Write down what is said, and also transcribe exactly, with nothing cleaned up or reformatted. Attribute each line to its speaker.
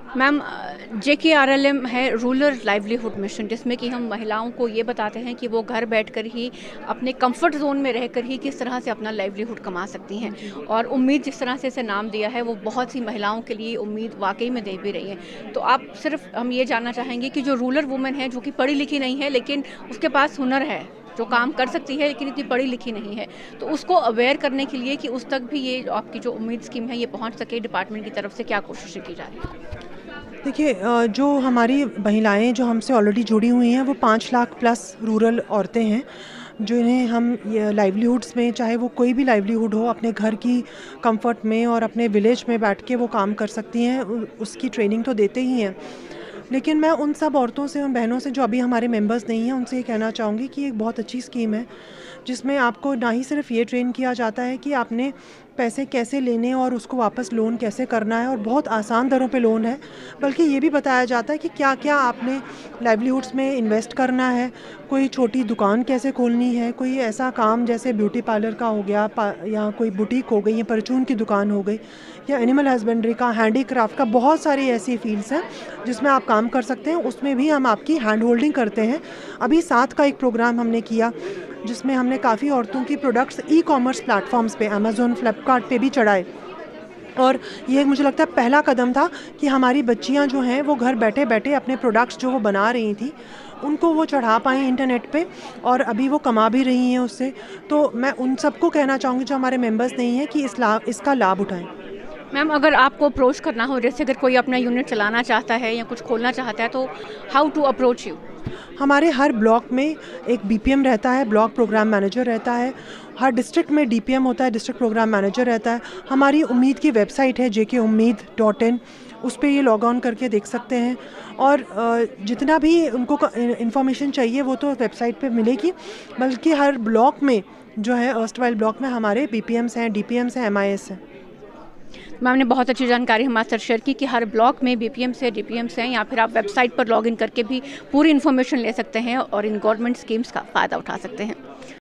Speaker 1: Ma'am, J K R L M है rural livelihood mission, जिसमें कि हम महिलाओं को ये बताते हैं कि वो घर बैठकर ही अपने कंफर्ट जोन में रहकर ही किस तरह से अपना लाइवलीहुड कमा सकती हैं। और उम्मीद, जिस तरह से इसे नाम दिया है, वो बहुत सी महिलाओं के लिए उम्मीद वाकई में दे भी रही है। तो आप सिर्फ हम ये जानना चाहेंगे कि जो रूरल वुमेन है, जो कि पढ़ी लिखी नहीं है लेकिन उसके पास हुनर है, जो काम कर सकती है लेकिन इतनी पढ़ी लिखी नहीं है, तो उसको अवेयर करने के लिए कि उस तक भी ये आपकी जो उम्मीद स्कीम है ये पहुंच सके, डिपार्टमेंट की तरफ से क्या कोशिशें की जा रही है?
Speaker 2: देखिए, अ, जो हमारी महिलाएं जो हमसे ऑलरेडी जुड़ी हुई हैं वो पाँच लाख प्लस रूरल औरतें हैं, जो इन्हें हम ये लाइवलीहुड्स में, चाहे वो कोई भी लाइवलीहुड हो, अपने घर की कंफर्ट में और अपने विलेज में बैठ के वो काम कर सकती हैं, उ- उसकी ट्रेनिंग तो देते ही हैं। लेकिन मैं उन सब औरतों से, उन बहनों से जो अभी हमारे मेंबर्स नहीं हैं, उनसे ये कहना चाहूँगी कि एक बहुत अच्छी स्कीम है, जिसमें आपको ना ही सिर्फ ये ट्रेन किया जाता है कि आपने पैसे कैसे लेने और उसको वापस लोन कैसे करना है, और बहुत आसान दरों पे लोन है, बल्कि ये भी बताया जाता है कि क्या क्या आपने लाइवलीहुड्स में इन्वेस्ट करना है, कोई छोटी दुकान कैसे खोलनी है, कोई ऐसा काम जैसे ब्यूटी पार्लर का हो गया, पा, या कोई बुटीक हो गई, या परचून की दुकान हो गई, या एनिमल हस्बेंड्री का, हैंडीक्राफ्ट का, बहुत सारी ऐसी फील्ड्स हैं जिसमें आप काम कर सकते हैं। उसमें भी हम आपकी हैंड होल्डिंग करते हैं। अभी साथ का एक प्रोग्राम हमने किया जिसमें हमने काफ़ी औरतों की प्रोडक्ट्स ई कॉमर्स प्लेटफॉर्म्स पे, अमेज़ॉन, फ्लिपकार्ट पे भी चढ़ाए, और ये मुझे लगता है पहला कदम था कि हमारी बच्चियां जो हैं वो घर बैठे बैठे अपने प्रोडक्ट्स जो वो बना रही थी उनको वो चढ़ा पाएँ इंटरनेट पे, और अभी वो कमा भी रही हैं उससे। तो मैं उन सबको कहना चाहूँगी जो हमारे मेंबर्स नहीं हैं कि इस लाभ इसका लाभ उठाएं।
Speaker 1: मैम, अगर आपको अप्रोच करना हो, जैसे अगर कोई अपना यूनिट चलाना चाहता है या कुछ खोलना चाहता है, तो हाउ टू अप्रोच यू?
Speaker 2: हमारे हर ब्लॉक में एक बी पी एम रहता है, ब्लॉक प्रोग्राम मैनेजर रहता है। हर डिस्ट्रिक्ट में डी पी एम होता है, डिस्ट्रिक्ट प्रोग्राम मैनेजर रहता है। हमारी उम्मीद की वेबसाइट है जे के उम्मीद डॉट इन, उस पर ये लॉग ऑन करके देख सकते हैं, और अ, जितना भी उनको इंफॉर्मेशन चाहिए वो तो वेबसाइट पे मिलेगी, बल्कि हर ब्लॉक में जो है, अर्स्टवाइल ब्लॉक में हमारे बी पी एम्स हैं, डी पी एम्स हैं, एम आई एस हैं।
Speaker 1: मैम ने बहुत अच्छी जानकारी हमारे साथ शेयर की कि हर ब्लॉक में बी पी एम से डी पी एम से हैं, या फिर आप वेबसाइट पर लॉगिन करके भी पूरी इन्फॉर्मेशन ले सकते हैं और इन गवर्नमेंट स्कीम्स का फ़ायदा उठा सकते हैं।